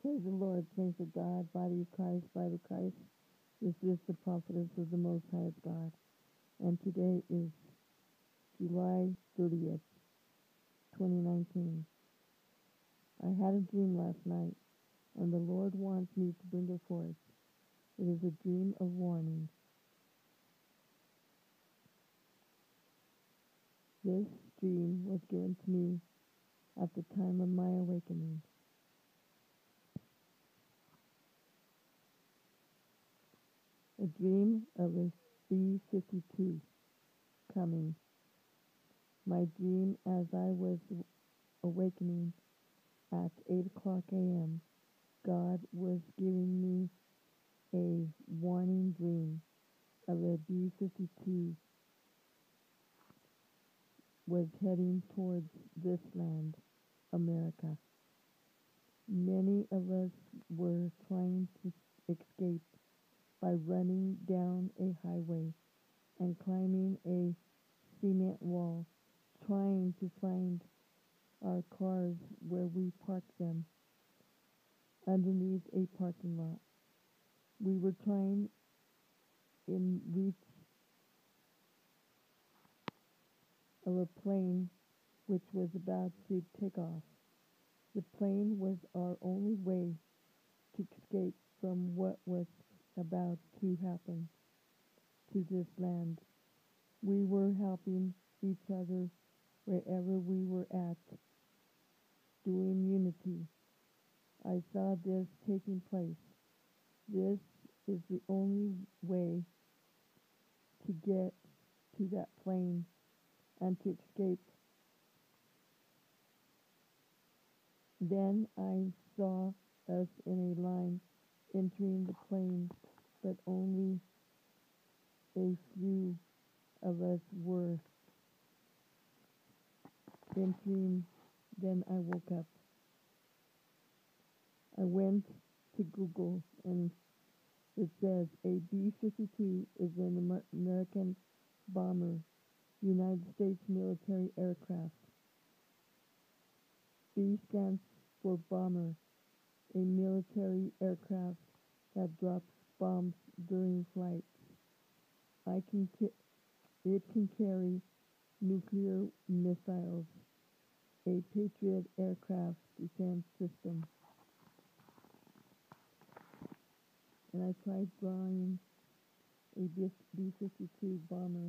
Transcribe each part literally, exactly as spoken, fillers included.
Praise the Lord, saints of God, body of Christ, bride of Christ. This is the prophetess of the Most High God. And today is July thirtieth, twenty nineteen. I had a dream last night, and the Lord wants me to bring it forth. It is a dream of warning. This dream was given to me at the time of my awakening. A dream of a B fifty-two coming. My dream as I was awakening at eight o'clock a m, God was giving me a warning dream of a B fifty-two was heading towards this land, America. Many of us were trying to escape by running down a highway and climbing a cement wall, trying to find our cars where we parked them underneath a parking lot. We were trying in reach of a plane which was about to take off. The plane was our only way to escape from what was about to happen to this land. We were helping each other wherever we were at, doing unity. I saw this taking place. This is the only way to get to that plane and to escape. Then I saw us in a line entering the plane, but only a few of us were entering. Then I woke up. I went to Google, and it says a B fifty-two is an Amer- American bomber, United States military aircraft. B stands for bomber, a military aircraft that drops bombs during flight. I can ca- it can carry nuclear missiles, a Patriot aircraft defense system. And I tried drawing a B fifty-two bomber.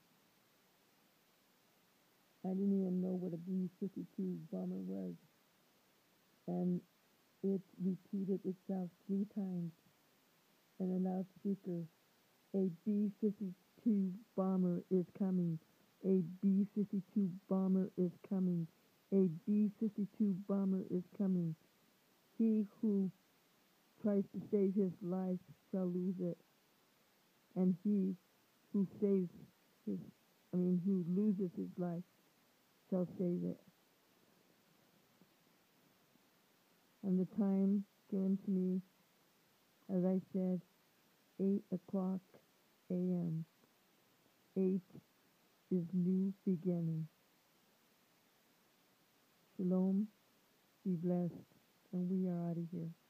I didn't even know what a B fifty-two bomber was. And it repeated itself three times in a loudspeaker. A B fifty-two bomber is coming. A B fifty-two bomber is coming. A B fifty-two bomber is coming. He who tries to save his life shall lose it. And he who saves his, I mean, who loses his life shall save it. And the time given to me, as I said, eight o'clock a m Eight is new beginning. Shalom, be blessed, and we are out of here.